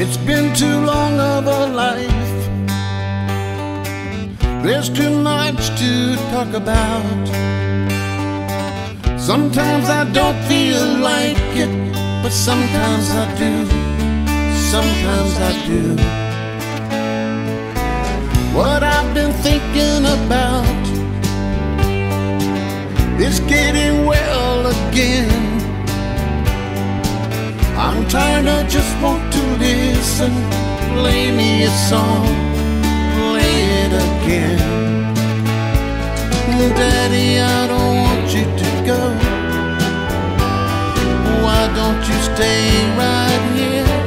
It's been too long of a life. There's too much to talk about. Sometimes I don't feel like it, but sometimes I do. Sometimes I do. What I've been thinking about is getting well again. I'm tired, I just want to listen. Play me a song, play it again. Daddy, I don't want you to go. Why don't you stay right here?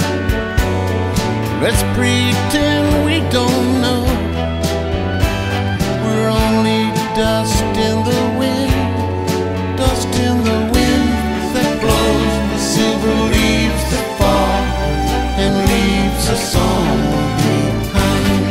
Let's pretend we don't know. We're only dust in the wind, dust in the wind that blows the silver leaves that fall and leaves a song behind.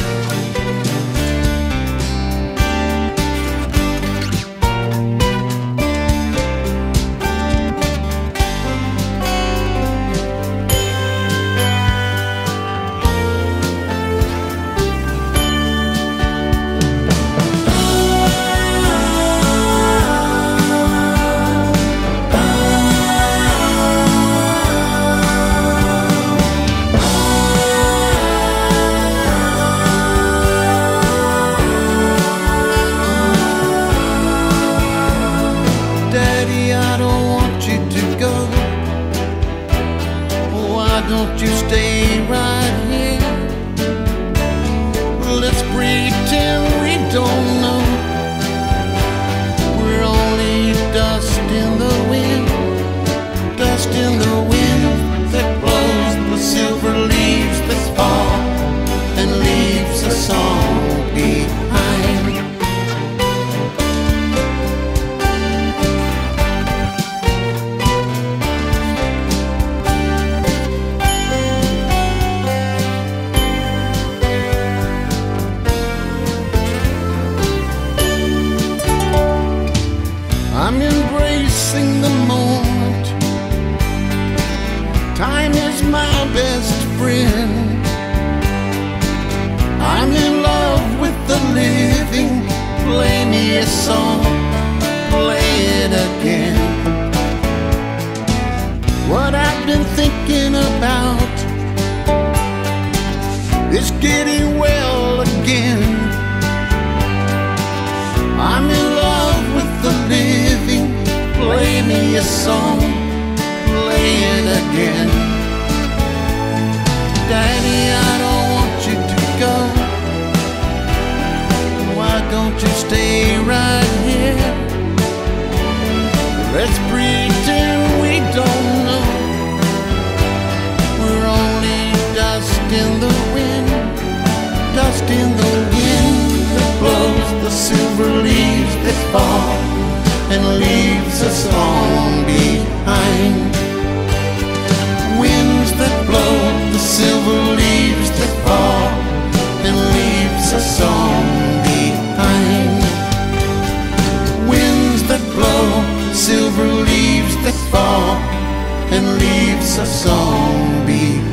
Don't you stay right here? Let's pretend we don't know. We're only dust in the wind, dust in the wind that blows the silver leaves that fall and leaves a song behind. I'm embracing the moment. Time is my best friend. I'm in love with the living. Play me a song, play it again. What I've been thinking about is getting well again. I'm in love with the living. Play me a song, play it again. Daddy, I don't want you to go. Why don't you stay right here? Let's pretend we don't know. We're only dust in the wind, dust in the wind that blows the silver leaves that fall and leaves a song behind. Winds that blow the silver leaves that fall and leaves a song behind. Winds that blow silver leaves that fall and leaves a song behind.